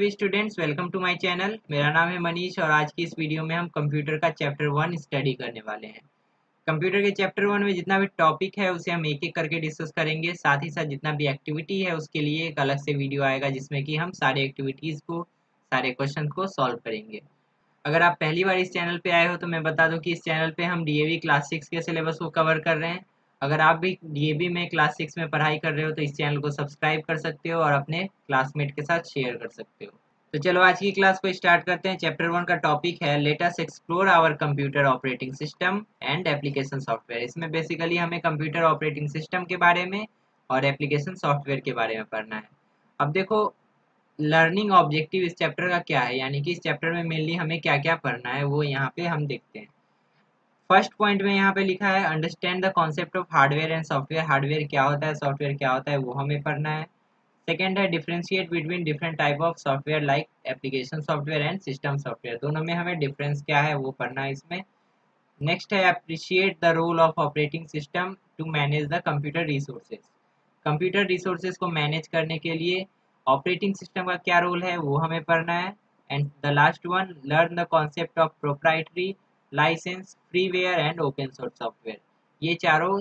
Hello students, welcome to my channel. मेरा नाम है मनीष और आज की इस वीडियो में हम कंप्यूटर का चैप्टर 1 स्टडी करने वाले हैं। कंप्यूटर के चैप्टर 1 में जितना भी टॉपिक है उसे हम एक एक करके डिस्कस करेंगे। साथ ही साथ जितना भी एक्टिविटी है उसके लिए एक अलग से वीडियो आएगा जिसमें कि हम सारे एक्टिविटीज़ को, सारे क्वेश्चन को सॉल्व करेंगे। अगर आप पहली बार इस चैनल पे आए हो तो मैं बता दूं कि इस चैनल पे हम डीएवी क्लास 6 के सिलेबस को कवर कर रहे हैं। अगर आप भी डीएवी में क्लास 6 में पढ़ाई कर रहे हो तो इस चैनल को सब्सक्राइब कर सकते हो और अपने क्लासमेट के साथ शेयर कर सकते हो। तो चलो आज की क्लास को स्टार्ट करते हैं। चैप्टर 1 का टॉपिक है let us explore our computer operating system and application software. इसमें बेसिकली हमें कंप्यूटर ऑपरेटिंग सिस्टम के बारे में और एप्लीकेशन सॉफ्टवेयर के बारे में पढ़ना है। अब देखो, लर्निंग ऑब्जेक्टिव इस चैप्टर का क्या है, यानी कि इस चैप्टर में मेनली हमें क्या क्या पढ़ना है वो यहाँ पे हम देखते हैं। फर्स्ट पॉइंट में यहाँ पे लिखा है understand the concept of hardware and software. Hardware क्या होता है, सॉफ्टवेयर क्या होता है, वो हमें पढ़ना है। सेकेंड है differentiate between different type of software like application software and system software. दोनों में हमें डिफरेंस क्या है वो पढ़ना है इसमें। नेक्स्ट है appreciate the role of operating system to manage the computer resources. Computer resources को मैनेज करने के लिए ऑपरेटिंग सिस्टम का क्या रोल है वो हमें पढ़ना है। And the last one, learn the concept of proprietary, license, freeware and open source software. ये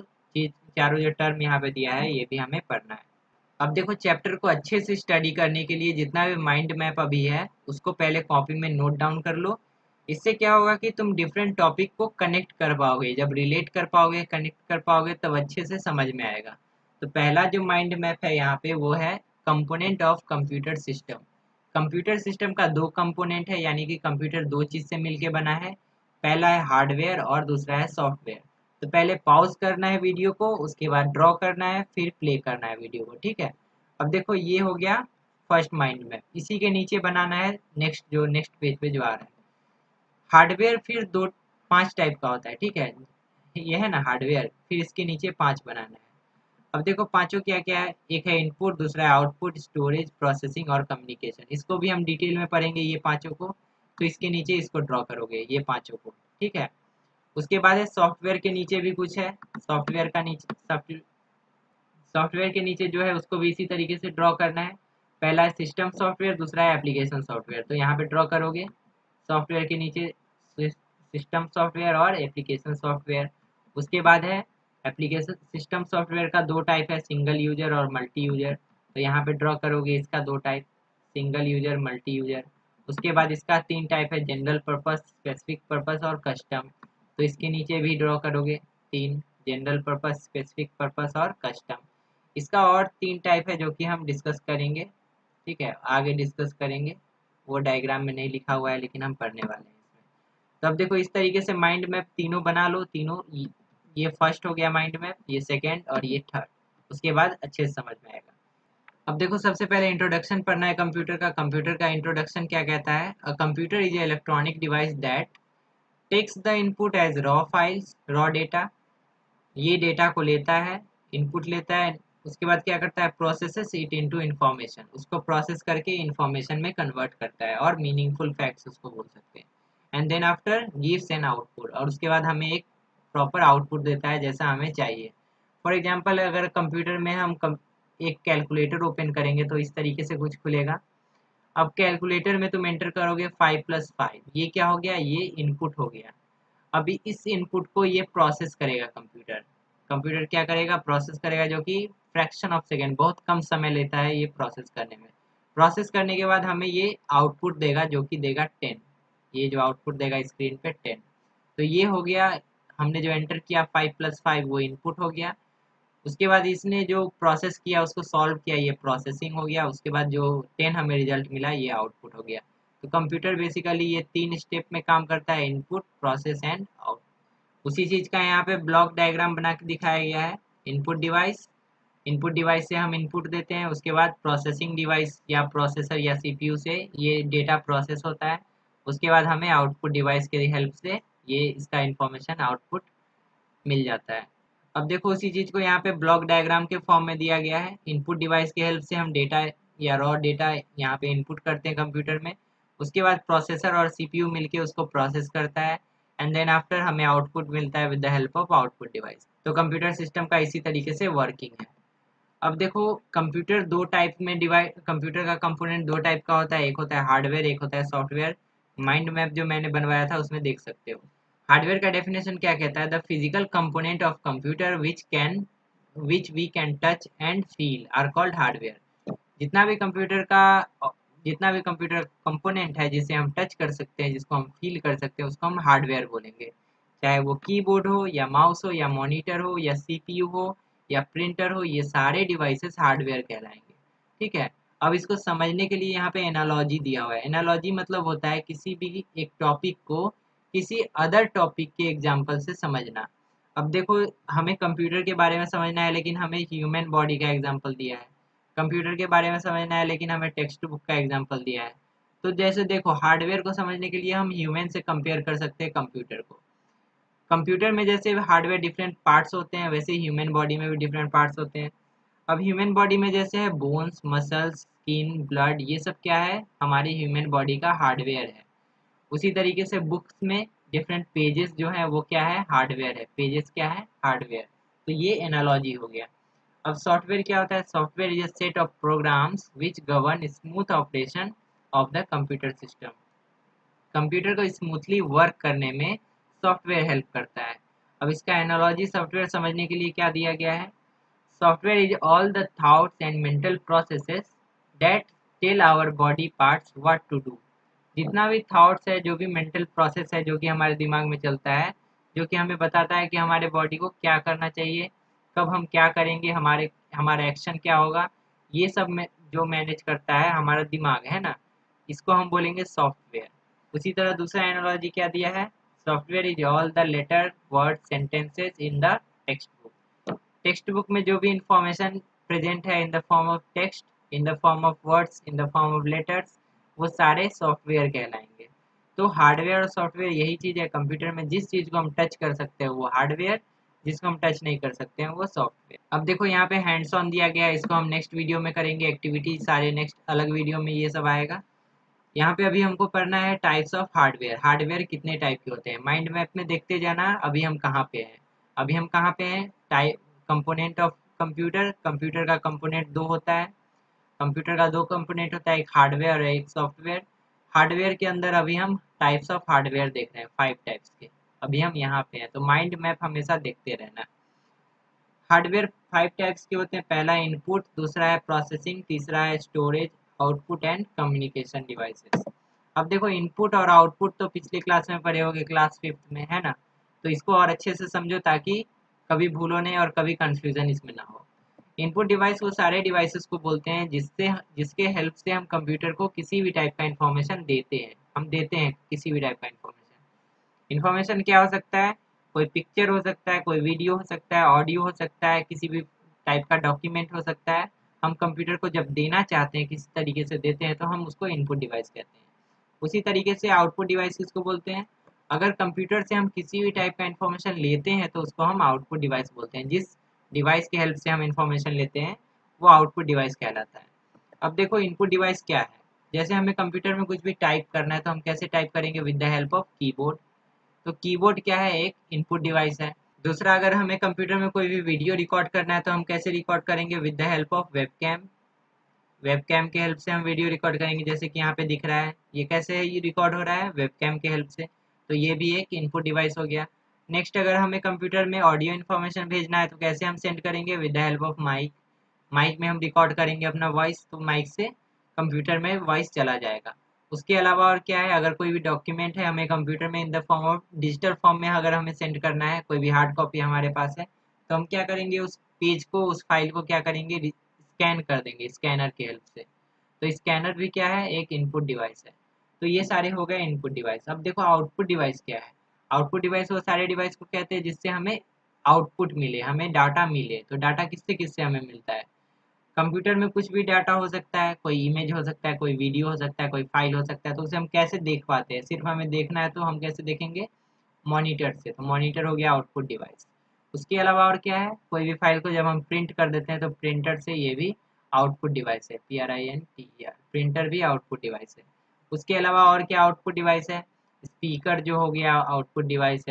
चारों जो टर्म यहाँ पे दिया है ये भी हमें पढ़ना है। अब देखो, चैप्टर को अच्छे से स्टडी करने के लिए जितना भी माइंड मैप अभी है उसको पहले कॉपी में नोट डाउन कर लो। इससे क्या होगा कि तुम डिफरेंट टॉपिक को कनेक्ट कर पाओगे। जब रिलेट कर पाओगे, कनेक्ट कर पाओगे तब अच्छे से समझ में आएगा। तो पहला जो माइंड मैप है यहाँ पे वो है component of computer system. Computer system का दो कंपोनेंट है, यानी कि कंप्यूटर दो चीज से मिलके बना है। पहला है हार्डवेयर और दूसरा है सॉफ्टवेयर। तो पहले पॉज करना है वीडियो को, उसके बाद ड्रॉ करना है, फिर प्ले करना है वीडियो को, ठीक है। अब देखो, ये हो गया फर्स्ट माइंड मैप। इसी के नीचे बनाना है नेक्स्ट पेज पे जो आ रहा है हार्डवेयर। फिर दो पांच टाइप का होता है, ठीक है। ये है ना हार्डवेयर, फिर इसके नीचे पांच बनाना है। अब देखो पांचों क्या क्या है, एक है इनपुट, दूसरा है आउटपुट, स्टोरेज, प्रोसेसिंग और कम्युनिकेशन। इसको भी हम डिटेल में पढ़ेंगे ये पांचों को। तो इसके नीचे इसको ड्रॉ करोगे ये पांचों को, ठीक है। उसके बाद है सॉफ्टवेयर के नीचे भी कुछ है। सॉफ्टवेयर के नीचे जो है उसको भी इसी तरीके से ड्रॉ करना है। पहला है सिस्टम सॉफ्टवेयर, दूसरा है एप्लीकेशन सॉफ्टवेयर। तो यहाँ पे ड्रॉ करोगे सॉफ्टवेयर के नीचे सिस्टम सॉफ्टवेयर और एप्लीकेशन सॉफ्टवेयर। उसके बाद है एप्लीकेशन सिस्टम सॉफ्टवेयर का दो टाइप है, सिंगल यूजर और मल्टी यूजर। तो यहाँ पे ड्रॉ करोगे इसका दो type, single user, multi user. उसके बाद इसका तीन टाइप है, जनरल पर्पस, स्पेसिफिक पर्पस और कस्टम। तो इसके नीचे भी ड्रॉ करोगे तीन, जनरल पर्पस, स्पेसिफिक पर्पस और कस्टम। इसका और तीन टाइप है जो कि हम डिस्कस करेंगे, ठीक है, आगे डिस्कस करेंगे। वो डायग्राम में नहीं लिखा हुआ है लेकिन हम पढ़ने वाले हैं इसमें। तो अब देखो इस तरीके से माइंड मैप तीनों बना लो, तीनों। ये फर्स्ट हो गया माइंड मैप, ये सेकेंड और ये थर्ड। उसके बाद अच्छे से समझ में आएगा। अब देखो, सबसे पहले इंट्रोडक्शन पढ़ना है कंप्यूटर का। कंप्यूटर का इंट्रोडक्शन क्या कहता है, a computer is a electronic device that takes the input as raw files, raw data. ये डेटा को लेता है, इनपुट लेता है, उसके बाद क्या करता है, प्रोसेसेस इट इनटू इंफॉर्मेशन। उसको प्रोसेस करके इंफॉर्मेशन में कन्वर्ट करता है और मीनिंगफुल फैक्ट्स उसको बोल सकते हैं। And then after gives an output, और उसके बाद हमें एक प्रॉपर आउटपुट देता है जैसा हमें चाहिए। फॉर एग्जांपल, अगर कंप्यूटर में एक कैलकुलेटर ओपन करेंगे तो इस तरीके से कुछ खुलेगा। अब कैलकुलेटर में तुम एंटर करोगे 5+5, ये क्या हो गया, ये इनपुट हो गया। अभी इस इनपुट को ये प्रोसेस करेगा कंप्यूटर। कंप्यूटर क्या करेगा, प्रोसेस करेगा, जो कि फ्रैक्शन ऑफ सेकेंड, बहुत कम समय लेता है ये प्रोसेस करने में। प्रोसेस करने के बाद हमें ये आउटपुट देगा जो कि देगा 10। ये जो आउटपुट देगा स्क्रीन पे 10। तो ये हो गया, हमने जो एंटर किया 5+5 वो इनपुट हो गया। उसके बाद इसने जो प्रोसेस किया उसको सॉल्व किया, ये प्रोसेसिंग हो गया। उसके बाद जो 10 हमें रिजल्ट मिला ये आउटपुट हो गया। तो कंप्यूटर बेसिकली ये तीन स्टेप में काम करता है, इनपुट, प्रोसेस एंड आउट। उसी चीज़ का यहाँ पे ब्लॉक डायग्राम बना के दिखाया गया है। इनपुट डिवाइस से हम इनपुट देते हैं, उसके बाद प्रोसेसिंग डिवाइस या प्रोसेसर या सीपीयू से ये डेटा प्रोसेस होता है। उसके बाद हमें आउटपुट डिवाइस के हेल्प से ये इसका इंफॉर्मेशन आउटपुट मिल जाता है। अब देखो उसी चीज़ को यहाँ पे ब्लॉक डायग्राम के फॉर्म में दिया गया है। इनपुट डिवाइस की हेल्प से हम डेटा या रॉ डेटा यहाँ पे इनपुट करते हैं कंप्यूटर में। उसके बाद प्रोसेसर और सीपीयू मिलके उसको प्रोसेस करता है। एंड देन आफ्टर हमें आउटपुट मिलता है with the help of output device. तो कंप्यूटर सिस्टम का इसी तरीके से वर्किंग है। अब देखो कंप्यूटर दो टाइप में डिवाइड, कंप्यूटर का कंपोनेंट दो टाइप का होता है, एक होता है हार्डवेयर, एक होता है सॉफ्टवेयर। माइंड मैप जो मैंने बनवाया था उसमें देख सकते हो। हार्डवेयर का डेफिनेशन क्या कहता है, the physical component of computer which we can touch and feel are called hardware. जितना भी कंप्यूटर का जितना भी कंप्यूटर कंपोनेंट है जिसे हम टच कर सकते हैं, जिसको हम फील कर सकते हैं, उसको हम हार्डवेयर बोलेंगे। चाहे वो कीबोर्ड हो या माउस हो या मॉनिटर हो या सीपीयू हो या प्रिंटर हो, ये सारे डिवाइसेस हार्डवेयर कहलाएंगे। ठीक है। अब इसको समझने के लिए यहाँ पे एनालॉजी दिया हुआ है। एनालॉजी मतलब होता है किसी भी एक टॉपिक को किसी अदर टॉपिक के एग्जाम्पल से समझना। अब देखो हमें कंप्यूटर के बारे में समझना है लेकिन हमें ह्यूमन बॉडी का एग्जाम्पल दिया है। कंप्यूटर के बारे में समझना है लेकिन हमें टेक्स्ट बुक का एग्जाम्पल दिया है। तो जैसे देखो हार्डवेयर को समझने के लिए हम ह्यूमन से कंपेयर कर सकते हैं कंप्यूटर को। कंप्यूटर में जैसे हार्डवेयर डिफरेंट पार्ट्स होते हैं, वैसे ह्यूमन बॉडी में भी डिफरेंट पार्ट्स होते हैं। अब ह्यूमन बॉडी में जैसे है बोन्स, मसल्स, स्किन, ब्लड, ये सब क्या है, हमारी ह्यूमन बॉडी का हार्डवेयर है। उसी तरीके से बुक्स में डिफरेंट पेजेस जो है वो क्या है, हार्डवेयर है। पेजेस क्या है, हार्डवेयर। तो ये एनालॉजी हो गया। अब सॉफ्टवेयर क्या होता है, software is a set of programs which govern smooth operation of the computer system. Computer को स्मूथली वर्क करने में सॉफ्टवेयर हेल्प करता है। अब इसका एनालॉजी सॉफ्टवेयर समझने के लिए क्या दिया गया है, software is all the thoughts and mental processes that tell our body parts what to do. जितना भी थॉट्स है, जो भी मेंटल प्रोसेस है जो कि हमारे दिमाग में चलता है, जो कि हमें बताता है कि हमारे बॉडी को क्या करना चाहिए, कब हम क्या करेंगे, हमारा एक्शन क्या होगा, ये सब में जो मैनेज करता है हमारा दिमाग है ना, इसको हम बोलेंगे सॉफ्टवेयर। उसी तरह दूसरा एनालॉजी क्या दिया है, software is all the letter word sentences in the text book. Text book में जो भी इंफॉर्मेशन प्रेजेंट है in the form of text, in the form of words, in the form of letters, वो सारे software कहलाएंगे। तो hardware और software यही चीज़ है, कंप्यूटर में जिस चीज़ को हम टच कर सकते हैं वो हार्डवेयर, जिसको हम टच नहीं कर सकते हैं वो सॉफ्टवेयर। अब देखो यहाँ पे हैंड्स ऑन दिया गया है, इसको हम नेक्स्ट वीडियो में करेंगे, एक्टिविटी सारे नेक्स्ट अलग वीडियो में ये सब आएगा। यहाँ पे अभी हमको पढ़ना है टाइप्स ऑफ हार्डवेयर। हार्डवेयर कितने टाइप के होते हैं, माइंड मैप में देखते जाना। अभी हम कहाँ पे हैं, अभी हम कहाँ पे हैं, type component of computer. Computer का कंपोनेंट दो होता है, कंप्यूटर का दो कंपोनेंट होता है, एक हार्डवेयर और एक सॉफ्टवेयर। हार्डवेयर के अंदर अभी हम टाइप्स ऑफ हार्डवेयर देख रहे हैं, 5 टाइप्स के। अभी हम यहाँ पे हैं, तो माइंड मैप हमेशा देखते रहना। हार्डवेयर 5 टाइप्स के होते हैं, पहला इनपुट, दूसरा है प्रोसेसिंग, तीसरा है storage, output and communication devices. अब देखो इनपुट और आउटपुट तो पिछली क्लास में पढ़े होगे, क्लास 5th में, है ना। तो इसको और अच्छे से समझो ताकि कभी भूलो नहीं और कभी कंफ्यूजन इसमें ना हो। इनपुट डिवाइस वो सारे डिवाइसेस को बोलते हैं जिसके हेल्प से हम कंप्यूटर को किसी भी टाइप का इंफॉर्मेशन देते हैं, हम देते हैं किसी भी टाइप का इंफॉर्मेशन। इंफॉर्मेशन क्या हो सकता है, कोई पिक्चर हो सकता है, कोई वीडियो हो सकता है, ऑडियो हो सकता है, किसी भी टाइप का डॉक्यूमेंट हो सकता है। हम कंप्यूटर को जब देना चाहते हैं, किसी तरीके से देते हैं, तो हम उसको इनपुट डिवाइस कहते हैं। उसी तरीके से आउटपुट डिवाइस किसको बोलते हैं, अगर कंप्यूटर से हम किसी भी टाइप का इंफॉर्मेशन लेते हैं तो उसको हम आउटपुट डिवाइस बोलते हैं। जिस डिवाइस की हेल्प से हम इंफॉर्मेशन लेते हैं वो आउटपुट डिवाइस कहलाता है। अब देखो इनपुट डिवाइस क्या है, जैसे हमें कंप्यूटर में कुछ भी टाइप करना है तो हम कैसे टाइप करेंगे, with the help of keyboard. तो कीबोर्ड क्या है, एक इनपुट डिवाइस है। दूसरा, अगर हमें कंप्यूटर में कोई भी वीडियो रिकॉर्ड करना है तो हम कैसे रिकॉर्ड करेंगे, with the help of webcam. Webcam के हेल्प से हम वीडियो रिकॉर्ड करेंगे, जैसे कि यहाँ पे दिख रहा है, ये कैसे ये रिकॉर्ड हो रहा है, वेबकैम के हेल्प से। तो ये भी एक इनपुट डिवाइस हो गया। नेक्स्ट, अगर हमें कंप्यूटर में ऑडियो इन्फॉर्मेशन भेजना है तो कैसे हम सेंड करेंगे, with the help of mic. Mic में हम रिकॉर्ड करेंगे अपना वॉइस, तो माइक से कंप्यूटर में वॉइस चला जाएगा। उसके अलावा और क्या है, अगर कोई भी डॉक्यूमेंट है हमें कंप्यूटर में in the form of digital form में अगर हमें सेंड करना है, कोई भी हार्ड कॉपी हमारे पास है, तो हम क्या करेंगे, उस पेज को, उस फाइल को क्या करेंगे, स्कैन कर देंगे स्कैनर की हेल्प से। तो स्कैनर भी क्या है, एक इनपुट डिवाइस है। तो ये सारे हो गए इनपुट डिवाइस। अब देखो आउटपुट डिवाइस क्या है। आउटपुट डिवाइस वो सारे डिवाइस को कहते हैं जिससे हमें आउटपुट मिले, हमें डाटा मिले। तो डाटा किससे किससे हमें मिलता है, कंप्यूटर में कुछ भी डाटा हो सकता है, कोई इमेज हो सकता है, कोई वीडियो हो सकता है, कोई फाइल हो सकता है। तो उसे हम कैसे देख पाते हैं, सिर्फ हमें देखना है तो हम कैसे देखेंगे, मॉनिटर से। तो मॉनिटर हो गया आउटपुट डिवाइस। उसके अलावा और क्या है, कोई भी फाइल को जब हम प्रिंट कर देते हैं तो प्रिंटर से, ये भी आउटपुट डिवाइस है, PRINTER, प्रिंटर भी आउटपुट डिवाइस है। उसके अलावा और क्या आउटपुट डिवाइस है, स्पीकर जो हो गया आउटपुट डिवाइस है।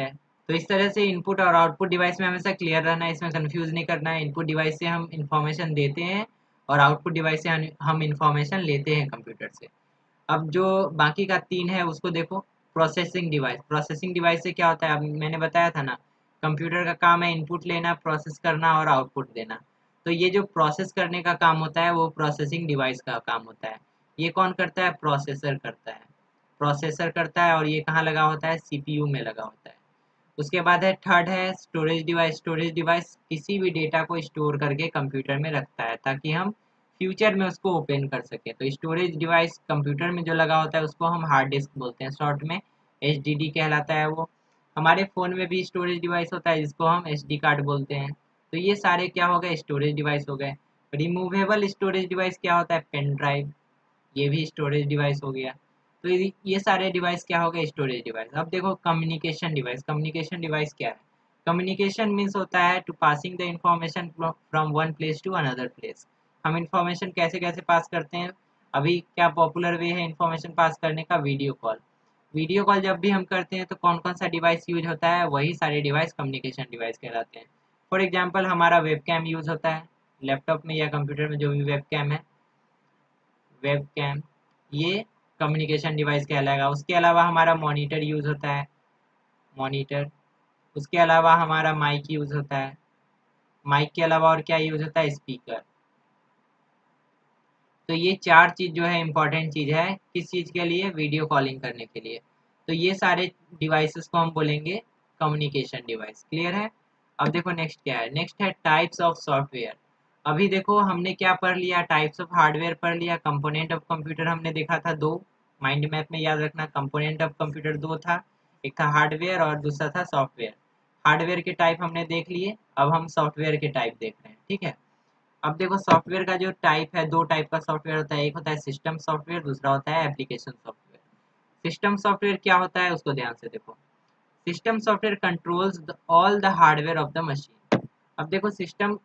तो इस तरह से इनपुट और आउटपुट डिवाइस में हमेशा क्लियर रहना है, इसमें कंफ्यूज नहीं करना है। इनपुट डिवाइस से हम इंफॉर्मेशन देते हैं और आउटपुट डिवाइस से हम इंफॉर्मेशन लेते हैं कंप्यूटर से। अब जो बाकी का 3 है उसको देखो। प्रोसेसिंग डिवाइस, प्रोसेसिंग डिवाइस से क्या होता है, अब मैंने बताया था ना, कंप्यूटर का काम है इनपुट लेना, प्रोसेस करना और आउटपुट देना। तो ये जो प्रोसेस करने का काम होता है वो प्रोसेसिंग डिवाइस का काम होता है। ये कौन करता है, प्रोसेसर करता है। प्रोसेसर करता है और ये कहाँ लगा होता है, सीपीयू में लगा होता है। उसके बाद है थर्ड है स्टोरेज डिवाइस। स्टोरेज डिवाइस किसी भी डेटा को स्टोर करके कंप्यूटर में रखता है ताकि हम फ्यूचर में उसको ओपन कर सके। तो स्टोरेज डिवाइस कंप्यूटर में जो लगा होता है उसको हम हार्ड डिस्क बोलते हैं, शॉर्ट में एचडीडी कहलाता है वो। हमारे फ़ोन में भी स्टोरेज डिवाइस होता है जिसको हम एसडी कार्ड बोलते हैं। तो ये सारे क्या हो गए, स्टोरेज डिवाइस हो गए। रिमूवेबल स्टोरेज डिवाइस क्या होता है, पेन ड्राइव, ये भी स्टोरेज डिवाइस हो गया। तो ये सारे डिवाइस क्या हो गए, स्टोरेज डिवाइस। अब देखो कम्युनिकेशन डिवाइस। कम्युनिकेशन डिवाइस क्या है, कम्युनिकेशन मीन्स होता है to passing the information from one place to another place. हम इंफॉर्मेशन कैसे कैसे पास करते हैं, अभी क्या पॉपुलर वे है इंफॉर्मेशन पास करने का, वीडियो कॉल। वीडियो कॉल जब भी हम करते हैं तो कौन कौन सा डिवाइस यूज होता है, वही सारे डिवाइस कम्युनिकेशन डिवाइस कहलाते हैं। फॉर एग्जाम्पल हमारा वेब कैम यूज होता है, लैपटॉप में या कंप्यूटर में जो भी वेब कैम है, वेब कैम, ये कम्युनिकेशन डिवाइस कहलाएगा। उसके अलावा हमारा मॉनिटर यूज़ होता है, मॉनिटर। उसके अलावा हमारा माइक यूज़ होता है, माइक के अलावा और क्या यूज़ होता है, स्पीकर। तो ये 4 चीज़ जो है इम्पॉर्टेंट चीज़ है, किस चीज़ के लिए, वीडियो कॉलिंग करने के लिए। तो ये सारे डिवाइसेस को हम बोलेंगे कम्युनिकेशन डिवाइस। क्लियर है। अब देखो नेक्स्ट क्या है, नेक्स्ट है टाइप्स ऑफ सॉफ्टवेयर। अभी देखो हमने क्या पढ़ लिया, टाइप्स ऑफ हार्डवेयर पढ़ लिया, कंपोनेंट ऑफ कंप्यूटर हमने देखा था 2, माइंड मैप में याद रखना, कंपोनेंट ऑफ कंप्यूटर 2 था, एक था हार्डवेयर और दूसरा था सॉफ्टवेयर। हार्डवेयर के टाइप हमने देख लिए, अब हम सॉफ्टवेयर के टाइप देख रहे हैं, ठीक है। अब देखो सॉफ्टवेयर का जो टाइप है, 2 टाइप का सॉफ्टवेयर होता है, एक होता है सिस्टम सॉफ्टवेयर, दूसरा होता है एप्लीकेशन सॉफ्टवेयर। सिस्टम सॉफ्टवेयर क्या होता है उसको ध्यान से देखो। System software controls all the hardware of the machine. अब देखो सिस्टम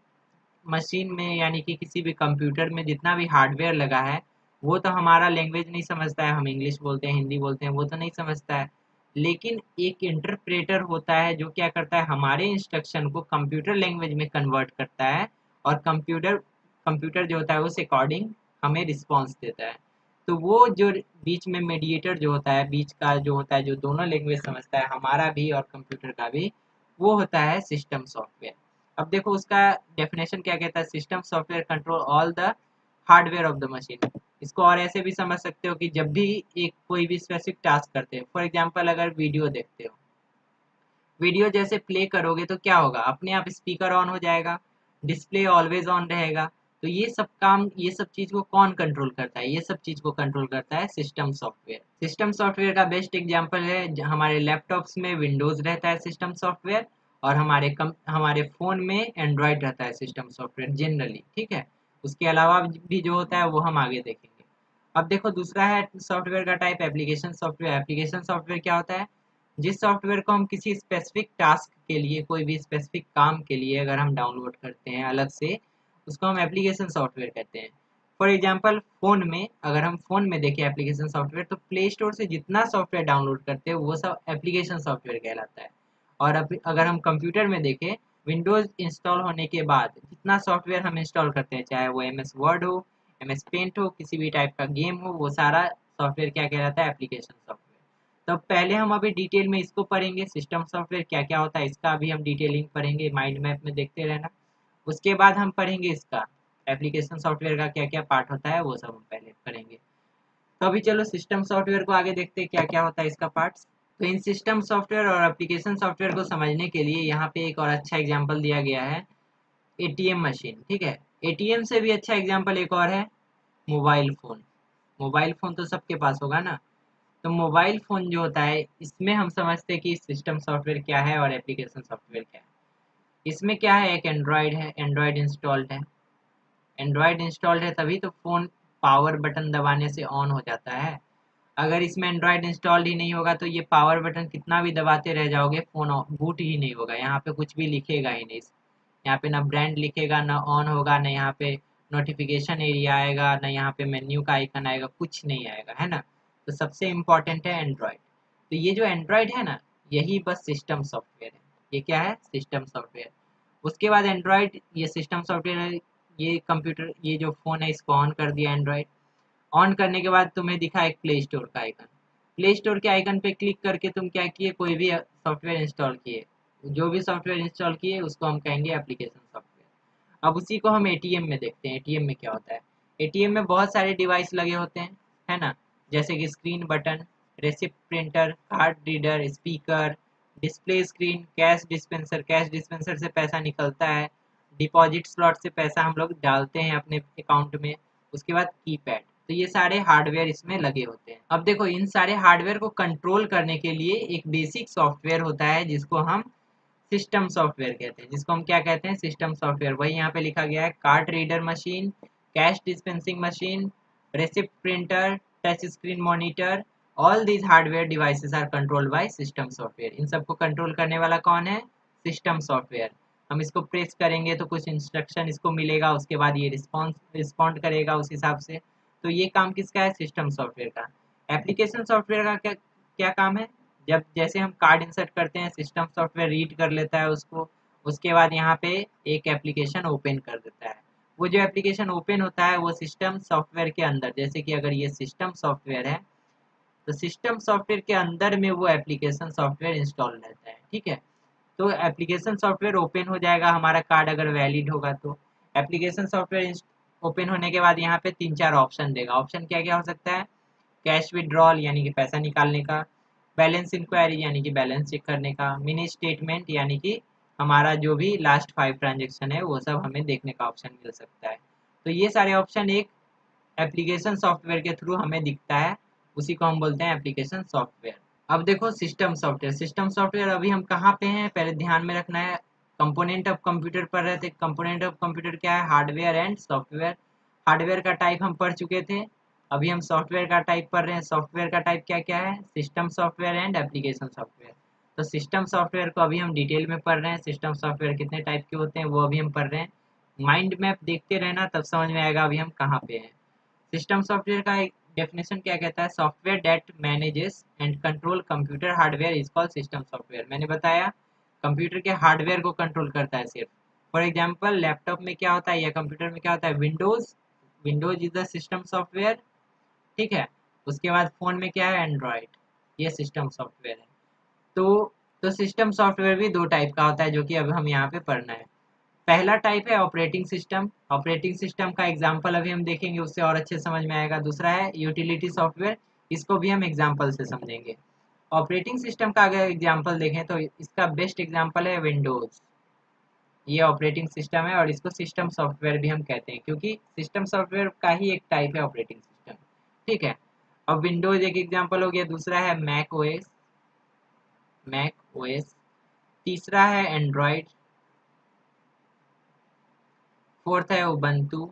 मशीन में यानी कि किसी भी कंप्यूटर में जितना भी हार्डवेयर लगा है वो तो हमारा लैंग्वेज नहीं समझता है, हम इंग्लिश बोलते हैं, हिंदी बोलते हैं, वो तो नहीं समझता है। लेकिन एक इंटरप्रेटर होता है जो क्या करता है, हमारे इंस्ट्रक्शन को कंप्यूटर लैंग्वेज में कन्वर्ट करता है और कंप्यूटर कंप्यूटर जो होता है उस अकॉर्डिंग हमें रिस्पॉन्स देता है। तो वो जो बीच में मीडिएटर जो होता है, बीच का जो होता है, जो दोनों लैंग्वेज समझता है, हमारा भी और कंप्यूटर का भी, वो होता है सिस्टम सॉफ्टवेयर। अब देखो उसका डेफिनेशन क्या कहता है, system software control all the hardware of the machine. इसको और ऐसे भी समझ सकते हो कि जब भी एक कोई भी स्पेसिफिक टास्क करते हो, फॉर एग्जांपल अगर वीडियो देखते हो, वीडियो जैसे प्ले करोगे तो क्या होगा, अपने आप स्पीकर ऑन हो जाएगा, डिस्प्ले ऑलवेज ऑन रहेगा। तो ये सब काम, ये सब चीज़ को कौन कंट्रोल करता है, ये सब चीज़ को कंट्रोल करता है सिस्टम सॉफ्टवेयर। सिस्टम सॉफ्टवेयर का बेस्ट एग्जांपल है हमारे लैपटॉप्स में विंडोज़ रहता है सिस्टम सॉफ्टवेयर, और हमारे फ़ोन में एंड्रॉयड रहता है सिस्टम सॉफ्टवेयर जनरली, ठीक है। उसके अलावा भी जो होता है वो हम आगे देखेंगे। अब देखो दूसरा है सॉफ्टवेयर का type application software. Application software क्या होता है, जिस सॉफ्टवेयर को हम किसी स्पेसिफिक टास्क के लिए, कोई भी स्पेसिफिक काम के लिए अगर हम डाउनलोड करते हैं अलग से, उसको हम एप्लीकेशन सॉफ्टवेयर कहते हैं। फॉर एग्जांपल फ़ोन में, अगर हम फ़ोन में देखें एप्लीकेशन सॉफ्टवेयर, तो प्ले स्टोर से जितना सॉफ्टवेयर डाउनलोड करते हैं वो सब एप्लीकेशन सॉफ्टवेयर कहलाता है। और अगर हम कंप्यूटर में देखें, विंडोज़ इंस्टॉल होने के बाद जितना सॉफ्टवेयर हम इंस्टॉल करते हैं, चाहे वो MS वर्ड हो, MS पेंट हो, किसी भी टाइप का गेम हो, वो सारा सॉफ्टवेयर क्या कहलाता है, एप्लीकेशन सॉफ्टवेयर। तो पहले हम अभी डिटेल में इसको पढ़ेंगे, सिस्टम सॉफ्टवेयर क्या क्या होता है इसका अभी हम डिटेलिंग पढ़ेंगे, माइंड मैप में देखते रहना। उसके बाद हम पढ़ेंगे इसका एप्लीकेशन सॉफ्टवेयर का क्या क्या पार्ट होता है, वो सब हम पहले पढ़ेंगे। तो अभी चलो सिस्टम सॉफ्टवेयर को आगे देखते हैं क्या क्या होता है इसका पार्ट्स। तो इन सिस्टम सॉफ्टवेयर और एप्लीकेशन सॉफ्टवेयर को समझने के लिए यहाँ पे एक और अच्छा एग्जाम्पल दिया गया है, एटीएम मशीन, ठीक है। एटीएम से भी अच्छा एग्जाम्पल एक और है, मोबाइल फ़ोन। मोबाइल फ़ोन तो सबके पास होगा ना। तो मोबाइल फ़ोन जो होता है इसमें हम समझते हैं कि सिस्टम सॉफ्टवेयर क्या है और एप्लीकेशन सॉफ्टवेयर क्या है। इसमें क्या है, एक एंड्रॉयड है, एंड्रॉयड इंस्टॉल्ड है। एंड्रॉयड इंस्टॉल्ड है तभी तो फ़ोन पावर बटन दबाने से ऑन हो जाता है। अगर इसमें एंड्रॉयड इंस्टॉल्ड ही नहीं होगा तो ये पावर बटन कितना भी दबाते रह जाओगे, फ़ोन बूट ही नहीं होगा, यहाँ पे कुछ भी लिखेगा ही नहीं। यहाँ पे ना ब्रांड लिखेगा, ना ऑन होगा, ना यहाँ पे नोटिफिकेशन एरिया आएगा, ना यहाँ पे मेन्यू का आइकन आएगा, कुछ नहीं आएगा, है ना। तो सबसे इम्पॉर्टेंट है एंड्रॉयड। तो ये जो एंड्रॉयड है ना, यही बस सिस्टम सॉफ्टवेयर है। ये क्या है? System software. उसके बाद एंड्रॉयड, ये सिस्टम सॉफ्टवेयर है। ये कंप्यूटर, ये जो फ़ोन है इसको ऑन कर दिया एंड्रॉयड। ऑन करने के बाद तुम्हें दिखा एक प्ले स्टोर का आइकन। प्ले स्टोर के आइकन पे क्लिक करके तुम क्या किए? कोई भी सॉफ्टवेयर इंस्टॉल किए। जो भी सॉफ्टवेयर इंस्टॉल किए उसको हम कहेंगे एप्लीकेशन सॉफ्टवेयर। अब उसी को हम एटीएम में देखते हैं। एटीएम में क्या होता है? एटीएम में बहुत सारे डिवाइस लगे होते हैं, है ना? जैसे कि screen button, receipt printer, card reader, speaker, display screen, cash dispenser, cash dispenser से पैसा निकलता है, डिपॉजिट स्लॉट से पैसा हम लोग डालते हैं अपने अकाउंट में, उसके बाद कीपैड। तो ये सारे हार्डवेयर इसमें लगे होते हैं। अब देखो, इन सारे हार्डवेयर को कंट्रोल करने के लिए एक बेसिक सॉफ्टवेयर होता है जिसको हम सिस्टम सॉफ्टवेयर कहते हैं। जिसको हम क्या कहते हैं? System software. वही यहाँ पे लिखा गया है, card reader machine, cash dispensing machine, receipt printer, touch screen monitor, all these hardware devices are controlled by system software. इन सबको कंट्रोल करने वाला कौन है? System software. हम इसको प्रेस करेंगे तो कुछ इंस्ट्रक्शन इसको मिलेगा, उसके बाद ये रिस्पॉन्ड करेगा उस हिसाब से। तो ये काम किसका है? सिस्टम सॉफ्टवेयर का। एप्लीकेशन सॉफ्टवेयर का क्या क्या काम है? जब जैसे हम कार्ड इंसर्ट करते हैं, सिस्टम सॉफ्टवेयर रीड कर लेता है उसको, उसके बाद यहाँ पे एक एप्लीकेशन ओपन कर देता है। वो जो एप्लीकेशन ओपन होता है वो सिस्टम सॉफ्टवेयर के अंदर, जैसे कि अगर ये सिस्टम सॉफ्टवेयर है तो सिस्टम सॉफ्टवेयर के अंदर में वो एप्लीकेशन सॉफ्टवेयर इंस्टॉल रहता है। ठीक है, तो एप्लीकेशन सॉफ्टवेयर ओपन हो जाएगा, हमारा कार्ड अगर वैलिड होगा तो। एप्लीकेशन सॉफ्टवेयर ओपन होने के बाद यहाँ पे 3-4 ऑप्शन देगा। ऑप्शन क्या क्या हो सकता है? कैश विड्रॉल यानी कि पैसा निकालने का, बैलेंस इंक्वायरी यानी कि बैलेंस चेक करने का, मिनी स्टेटमेंट यानी कि हमारा जो भी लास्ट 5 ट्रांजेक्शन है वो सब हमें देखने का ऑप्शन मिल सकता है। तो ये सारे ऑप्शन एक एप्लीकेशन सॉफ्टवेयर के थ्रू हमें दिखता है, उसी को हम बोलते हैं एप्लीकेशन सॉफ्टवेयर। अब देखो सिस्टम सॉफ्टवेयर। सिस्टम सॉफ्टवेयर अभी हम कहाँ पे हैं पहले ध्यान में रखना है। कंपोनेंट ऑफ कंप्यूटर पढ़ रहे थे। कंपोनेंट ऑफ कंप्यूटर क्या है? Hardware and software. हार्डवेयर का टाइप हम पढ़ चुके थे, अभी हम सॉफ्टवेयर का टाइप पढ़ रहे हैं। सॉफ्टवेयर का टाइप क्या क्या है? System software and application software. तो सिस्टम सॉफ्टवेयर को अभी हम डिटेल में पढ़ रहे हैं। सिस्टम सॉफ्टवेयर कितने टाइप के होते हैं वो अभी हम पढ़ रहे हैं। माइंड मैप देखते रहना, तब समझ में आएगा अभी हम कहाँ पे हैं। सिस्टम सॉफ्टवेयर का एक डेफिनेशन क्या कहता है? Software that manages and control computer hardware is called system software. मैंने बताया कंप्यूटर के हार्डवेयर को कंट्रोल करता है सिर्फ। फॉर एग्जांपल लैपटॉप में क्या होता है या कंप्यूटर में क्या होता है? Windows. Windows is the system software. ठीक है, उसके बाद फ़ोन में क्या है? एंड्रॉयड। ये सिस्टम सॉफ्टवेयर है। तो सिस्टम सॉफ्टवेयर भी दो टाइप का होता है जो कि अब हम यहाँ पे पढ़ना है। पहला टाइप है ऑपरेटिंग सिस्टम। ऑपरेटिंग सिस्टम का एग्जांपल अभी हम देखेंगे, उससे और अच्छे समझ में आएगा। दूसरा है यूटिलिटी सॉफ्टवेयर, इसको भी हम एग्जांपल से समझेंगे। ऑपरेटिंग सिस्टम का अगर एग्जांपल देखें तो इसका बेस्ट एग्जांपल है विंडोज़। ये ऑपरेटिंग सिस्टम है और इसको सिस्टम सॉफ्टवेयर भी हम कहते हैं क्योंकि सिस्टम सॉफ्टवेयर का ही एक टाइप है ऑपरेटिंग सिस्टम। ठीक है, अब विंडोज़ एक एग्जांपल हो गया। दूसरा है मैक ओएस। Mac OS. तीसरा है एंड्रॉयड। फोर्थ है उबंटू।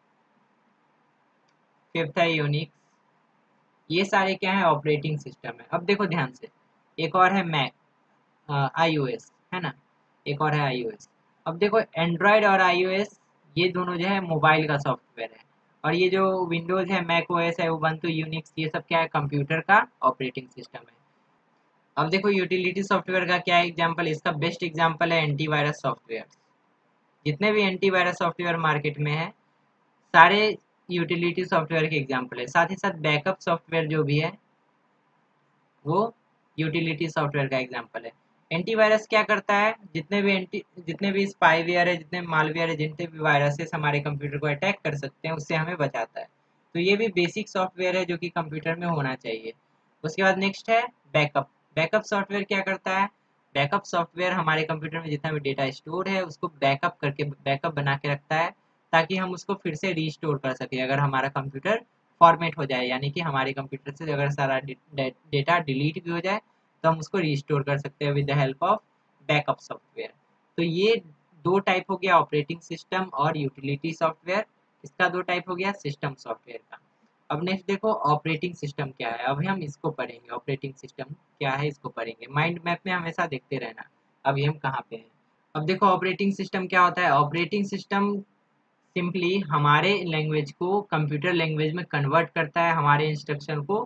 फिफ्थ है यूनिक्स। ये सारे क्या है? ऑपरेटिंग सिस्टम है। अब देखो ध्यान से, एक और है मैक आईओएस, है ना? एक और है आईओएस। अब देखो एंड्रॉयड और आईओएस ये दोनों जो है मोबाइल का सॉफ्टवेयर है, और ये जो विंडोज़ है, मैक ओएस है, उबंटू, यूनिक्स, ये सब क्या है? कंप्यूटर का ऑपरेटिंग सिस्टम है। अब देखो यूटिलिटी सॉफ्टवेयर का क्या एग्जाम्पल? इसका बेस्ट एग्जाम्पल है एंटीवायरस सॉफ्टवेयर। जितने भी एंटीवायरस सॉफ्टवेयर मार्केट में है सारे यूटिलिटी सॉफ्टवेयर के एग्जाम्पल है। साथ ही साथ बैकअप सॉफ्टवेयर जो भी है वो यूटिलिटी सॉफ्टवेयर का एग्जांपल है। एंटीवायरस क्या करता है? जितने भी स्पाईवेयर है, जितने मालवेयर है, जितने भी वायरसेस हमारे कंप्यूटर को अटैक कर सकते हैं उससे हमें बचाता है। तो ये भी बेसिक सॉफ्टवेयर है जो कि कंप्यूटर में होना चाहिए। उसके बाद नेक्स्ट है बैकअप। बैकअप सॉफ्टवेयर क्या करता है? बैकअप सॉफ्टवेयर हमारे कंप्यूटर में जितना भी डेटा स्टोर है उसको बैकअप बना के रखता है ताकि हम उसको फिर से रीस्टोर कर सकें अगर हमारा कंप्यूटर फॉर्मेट हो जाए, यानी कि हमारे कंप्यूटर से अगर सारा डेटा डिलीट भी हो जाए तो हम उसको रिस्टोर कर सकते हैं with the help of backup software. तो ये दो टाइप हो गया, ऑपरेटिंग सिस्टम और यूटिलिटी सॉफ्टवेयर। इसका दो टाइप हो गया सिस्टम सॉफ्टवेयर का। अब नेक्स्ट देखो ऑपरेटिंग सिस्टम क्या है, अभी हम इसको पढ़ेंगे। ऑपरेटिंग सिस्टम क्या है इसको पढ़ेंगे, माइंड मैप में हमेशा देखते रहना अभी हम कहाँ पे हैं। अब देखो ऑपरेटिंग सिस्टम क्या होता है। ऑपरेटिंग सिस्टम सिंपली हमारे लैंग्वेज को कंप्यूटर लैंग्वेज में कन्वर्ट करता है, हमारे इंस्ट्रक्शन को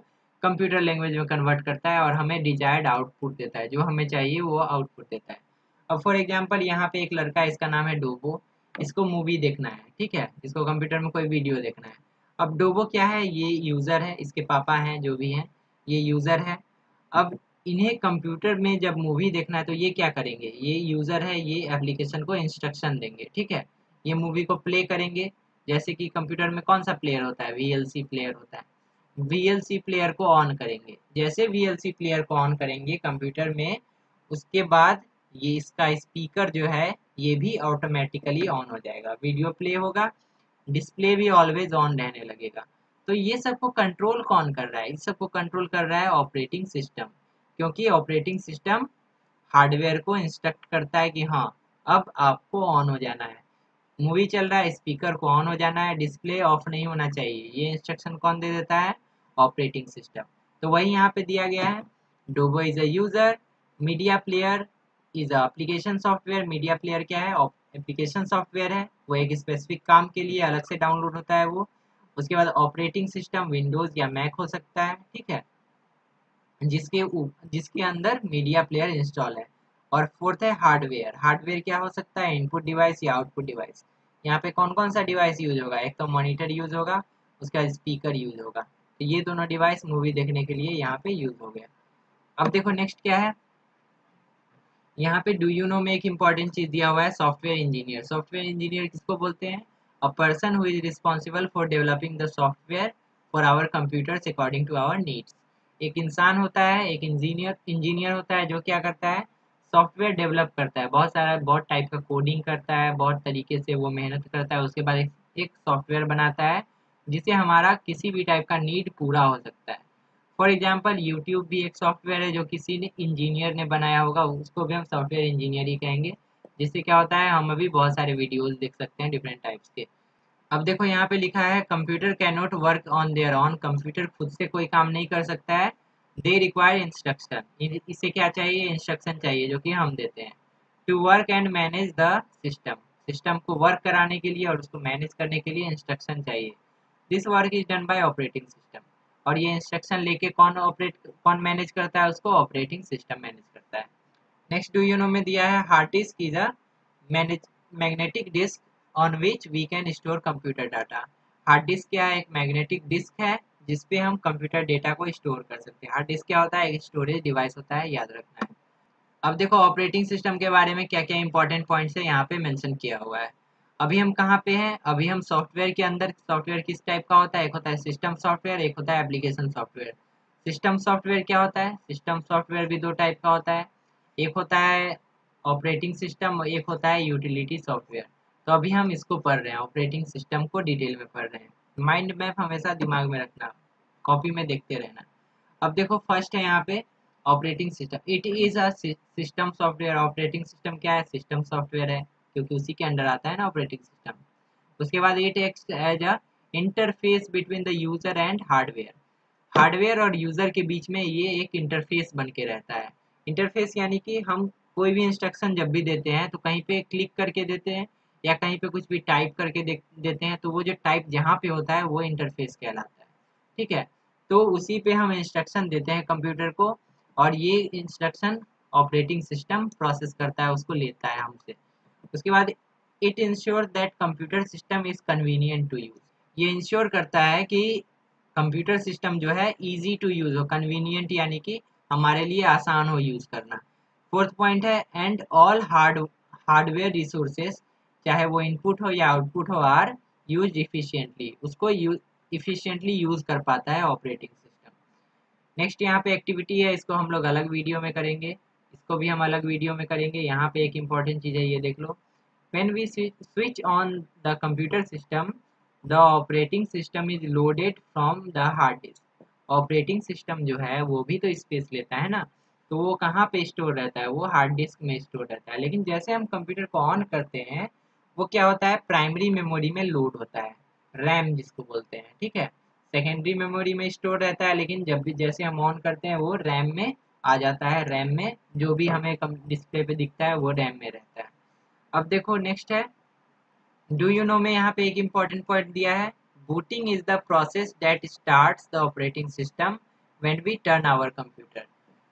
कंप्यूटर लैंग्वेज में कन्वर्ट करता है और हमें डिजायर्ड आउटपुट देता है, जो हमें चाहिए वो आउटपुट देता है। अब फॉर एग्जांपल यहाँ पे एक लड़का है, इसका नाम है डोबो, इसको मूवी देखना है, ठीक है, इसको कंप्यूटर में कोई वीडियो देखना है। अब डोबो क्या है, ये यूज़र है, इसके पापा हैं जो भी हैं, ये यूज़र है। अब इन्हें कंप्यूटर में जब मूवी देखना है तो ये क्या करेंगे, ये यूज़र है, ये एप्लीकेशन को इंस्ट्रक्शन देंगे, ठीक है, ये मूवी को प्ले करेंगे। जैसे कि कंप्यूटर में कौन सा प्लेयर होता है, वीएलसी प्लेयर होता है, वीएलसी प्लेयर को ऑन करेंगे। जैसे वीएलसी प्लेयर को ऑन करेंगे कंप्यूटर में, उसके बाद ये इसका स्पीकर जो है ये भी ऑटोमेटिकली ऑन हो जाएगा, वीडियो प्ले होगा, डिस्प्ले भी ऑलवेज ऑन रहने लगेगा। तो ये सबको कंट्रोल कौन कर रहा है, इस सबको कंट्रोल कर रहा है ऑपरेटिंग सिस्टम, क्योंकि ऑपरेटिंग सिस्टम हार्डवेयर को इंस्ट्रक्ट करता है कि हाँ अब आपको ऑन हो जाना है, मूवी चल रहा है, स्पीकर को ऑन हो जाना है, डिस्प्ले ऑफ नहीं होना चाहिए। ये इंस्ट्रक्शन कौन दे देता है, ऑपरेटिंग सिस्टम। तो वही यहाँ पे दिया गया है, Dobo is a user, media player is a application software. Media player क्या है, एप्लीकेशन सॉफ्टवेयर है, वो एक स्पेसिफिक काम के लिए अलग से डाउनलोड होता है वो। उसके बाद ऑपरेटिंग सिस्टम विंडोज या मैक हो सकता है, ठीक है, जिसके अंदर मीडिया प्लेयर इंस्टॉल है। और फोर्थ है हार्डवेयर। हार्डवेयर क्या हो सकता है, इनपुट डिवाइस या आउटपुट डिवाइस। यहाँ पे कौन कौन सा डिवाइस यूज होगा, एक तो मॉनिटर यूज होगा, उसका स्पीकर यूज होगा। तो ये दोनों डिवाइस मूवी देखने के लिए यहाँ पे यूज हो गया। अब देखो नेक्स्ट क्या है, यहाँ पे डू यू नो में एक इंपॉर्टेंट चीज दिया हुआ है, सॉफ्टवेयर इंजीनियर। सॉफ्टवेयर इंजीनियर किसको बोलते हैं, a person who is responsible for developing the software for our computers according to our needs. एक इंसान होता है, एक इंजीनियर इंजीनियर होता है जो क्या करता है, सॉफ्टवेयर डेवलप करता है, बहुत टाइप का कोडिंग करता है, बहुत तरीके से वो मेहनत करता है, उसके बाद एक सॉफ्टवेयर बनाता है जिससे हमारा किसी भी टाइप का नीड पूरा हो सकता है। फॉर एग्जाम्पल यूट्यूब भी एक सॉफ्टवेयर है जो किसी ने इंजीनियर ने बनाया होगा, उसको भी हम सॉफ्टवेयर इंजीनियर ही कहेंगे। जिससे क्या होता है, हम अभी बहुत सारे वीडियोस देख सकते हैं डिफरेंट टाइप्स के। अब देखो यहाँ पे लिखा है computer can not work on there on. Computer खुद से कोई काम नहीं कर सकता है, दे रिक्वायर इंस्ट्रक्शन। इसे क्या चाहिए, इंस्ट्रक्शन चाहिए जो कि हम देते हैं। To work and manage the system. System को वर्क कराने के लिए और उसको मैनेज करने के लिए इंस्ट्रक्शन चाहिए। This work is done by operating system. और ये इंस्ट्रक्शन लेके कौन मैनेज करता है, उसको ऑपरेटिंग सिस्टम मैनेज करता है। नेक्स्ट डू यू नो में दिया है hard disk is a magnetic disk on which we can store computer data. Hard disk क्या है, एक मैग्नेटिक डिस्क है जिसपे हम कंप्यूटर डेटा को स्टोर कर सकते हैं। हार्ड डिस्क क्या होता है, एक स्टोरेज डिवाइस होता है, याद रखना है। अब देखो ऑपरेटिंग सिस्टम के बारे में क्या क्या इंपॉर्टेंट पॉइंट्स है यहाँ पे मेंशन किया हुआ है। अभी हम कहाँ पे हैं, अभी हम सॉफ्टवेयर के अंदर। सॉफ्टवेयर किस टाइप का होता है, एक होता है सिस्टम सॉफ्टवेयर, एक होता है एप्लीकेशन सॉफ्टवेयर। सिस्टम सॉफ्टवेयर क्या होता है, सिस्टम सॉफ्टवेयर भी दो टाइप का होता है, एक होता है ऑपरेटिंग सिस्टम, एक होता है यूटिलिटी सॉफ्टवेयर। तो अभी हम इसको पढ़ रहे हैं, ऑपरेटिंग सिस्टम को डिटेल में पढ़ रहे हैं। माइंड मैप हमेशा दिमाग में रखना, कॉपी में देखते रहना। अब देखो फर्स्ट है यहाँ पे operating system. It is a system software. Operating system क्या है, सिस्टम सॉफ्टवेयर है, क्योंकि उसी के अंडर आता है ना ऑपरेटिंग सिस्टम। उसके बाद it acts as a interface between the user and hardware. Hardware और यूजर के बीच में ये एक इंटरफेस बन के रहता है। इंटरफेस यानी कि हम कोई भी इंस्ट्रक्शन जब भी देते हैं तो कहीं पे क्लिक करके देते हैं या कहीं पे कुछ भी टाइप करके देते हैं, तो वो जो टाइप जहाँ पे होता है वो इंटरफेस कहलाता है, ठीक है। तो उसी पे हम इंस्ट्रक्शन देते हैं कंप्यूटर को, और ये इंस्ट्रक्शन ऑपरेटिंग सिस्टम प्रोसेस करता है, उसको लेता है हमसे। उसके बाद it ensure that computer system is convenient to use. ये इंश्योर करता है कि कंप्यूटर सिस्टम जो है इजी टू यूज हो, कन्वीनियंट यानी कि हमारे लिए आसान हो यूज करना। फोर्थ पॉइंट है एंड ऑल हार्डवेयर रिसोर्सेज, चाहे वो इनपुट हो या आउटपुट हो, आर यूज इफिशियंटली। उसको इफिशियंटली यूज कर पाता है ऑपरेटिंग सिस्टम। नेक्स्ट यहाँ पे एक्टिविटी है, इसको हम लोग अलग वीडियो में करेंगे, इसको भी हम अलग वीडियो में करेंगे। यहाँ पे एक इम्पॉर्टेंट चीज़ है, ये देख लो। When we switch on the computer system, the operating system is loaded from the hard disk. Operating system जो है वो भी तो स्पेस लेता है ना, तो वो कहाँ पे स्टोर रहता है, वो हार्ड डिस्क में स्टोर रहता है। लेकिन जैसे हम कंप्यूटर को ऑन करते हैं, वो क्या होता है, प्राइमरी मेमोरी में लोड होता है, रैम जिसको बोलते हैं, ठीक है। सेकेंडरी मेमोरी में स्टोर रहता है, लेकिन जब भी जैसे हम ऑन करते हैं वो रैम में आ जाता है। रैम में जो भी हमें डिस्प्ले पे दिखता है वो रैम में रहता है। अब देखो नेक्स्ट है डू यू नो में यहाँ पे एक इम्पॉर्टेंट पॉइंट दिया है, booting is the process that starts the operating system when we turn our computer.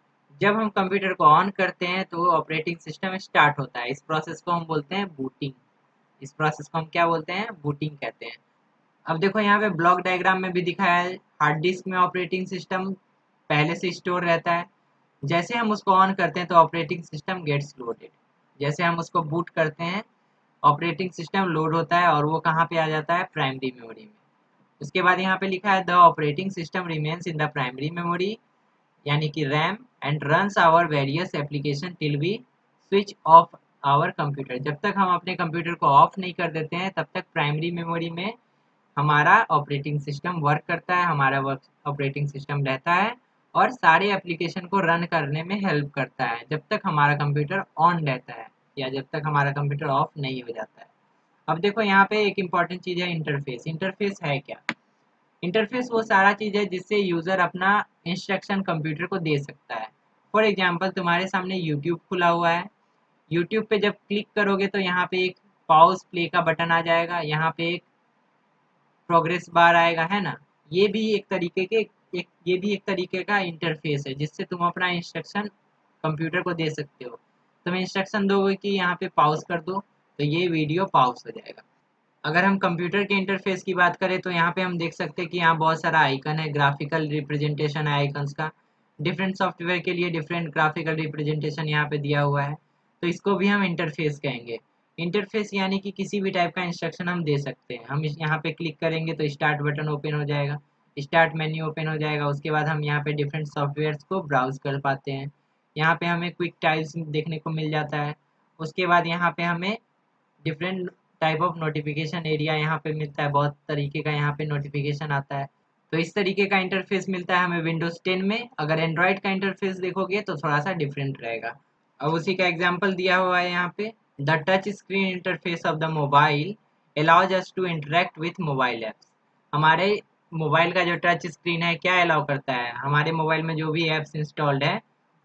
जब हम कंप्यूटर को ऑन करते हैं तो ऑपरेटिंग सिस्टम स्टार्ट होता है। इस प्रोसेस को हम बोलते हैं बूटिंग। इस प्रोसेस को हम क्या बोलते हैं? बूटिंग कहते हैं। अब देखो यहाँ पे ब्लॉक डायग्राम में भी दिखाया है, हार्ड डिस्क में ऑपरेटिंग सिस्टम पहले से स्टोर रहता है। जैसे हम उसको ऑन करते हैं तो ऑपरेटिंग सिस्टम गेट्स लोडेड। जैसे हम उसको बूट करते हैं ऑपरेटिंग सिस्टम लोड होता है और वो कहाँ पे आ जाता है? प्राइमरी मेमोरी में। उसके बाद यहाँ पे लिखा है the operating system remains in the primary memory यानी कि RAM and runs our various application till we switch off our computer. जब तक हम अपने कंप्यूटर को ऑफ नहीं कर देते हैं तब तक प्राइमरी मेमोरी में हमारा ऑपरेटिंग सिस्टम वर्क करता है, हमारा वर्क ऑपरेटिंग सिस्टम रहता है और सारे एप्लीकेशन को रन करने में हेल्प करता है जब तक हमारा कंप्यूटर ऑन रहता है या जब तक हमारा कंप्यूटर ऑफ नहीं हो जाता है। अब देखो यहाँ पे एक इम्पॉर्टेंट चीज़ है इंटरफेस। इंटरफेस है क्या? इंटरफेस वो सारा चीज़ है जिससे यूज़र अपना इंस्ट्रक्शन कंप्यूटर को दे सकता है। फॉर एग्जांपल तुम्हारे सामने यूट्यूब खुला हुआ है। यूट्यूब पे जब क्लिक करोगे तो यहाँ पे एक पॉज प्ले का बटन आ जाएगा, यहाँ पे एक प्रोग्रेस बार आएगा, है ना। ये भी एक तरीके के ये भी एक तरीके का इंटरफेस है जिससे तुम अपना इंस्ट्रक्शन कंप्यूटर को दे सकते हो। तुम इंस्ट्रक्शन दोगे कि यहाँ पे पॉज कर दो तो ये वीडियो पॉज हो जाएगा। अगर हम कंप्यूटर के इंटरफेस की बात करें तो यहाँ पे हम देख सकते हैं कि यहाँ बहुत सारा आइकन है, ग्राफिकल रिप्रेजेंटेशन है आइकन्स का। डिफरेंट सॉफ्टवेयर के लिए डिफरेंट ग्राफिकल रिप्रेजेंटेशन यहाँ पे दिया हुआ है, तो इसको भी हम इंटरफेस कहेंगे। इंटरफेस यानी कि किसी भी टाइप का इंस्ट्रक्शन हम दे सकते हैं। हम यहाँ पे क्लिक करेंगे तो स्टार्ट बटन ओपन हो जाएगा, स्टार्ट मेन्यू ओपन हो जाएगा। उसके बाद हम यहाँ पे डिफरेंट सॉफ्टवेयर को ब्राउज कर पाते हैं। यहाँ पे हमें क्विक टाइप्स देखने को मिल जाता है। उसके बाद यहाँ पे हमें different type of notification area यहाँ पे मिलता है, बहुत तरीके का यहाँ पे नोटिफिकेशन आता है। तो इस तरीके का इंटरफेस मिलता है हमें विंडोज 10 में। अगर एंड्रॉयड का इंटरफेस देखोगे तो थोड़ा सा डिफरेंट रहेगा। अब उसी का एग्जांपल दिया हुआ है यहाँ पे, the touch screen interface of the mobile allows us to interact with mobile apps. हमारे मोबाइल का जो टच स्क्रीन है क्या अलाउ करता है? हमारे मोबाइल में जो भी ऐप्स इंस्टॉल्ड है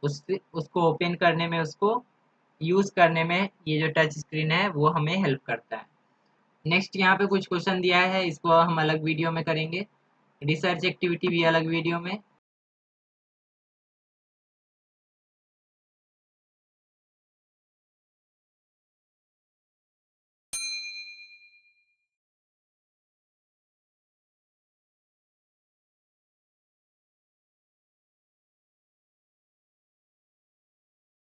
उसको ओपन करने में, उसको यूज़ करने में ये जो टच स्क्रीन है वो हमें हेल्प करता है। नेक्स्ट यहाँ पे कुछ क्वेश्चन दिया है, इसको हम अलग वीडियो में करेंगे। रिसर्च एक्टिविटी भी अलग वीडियो में।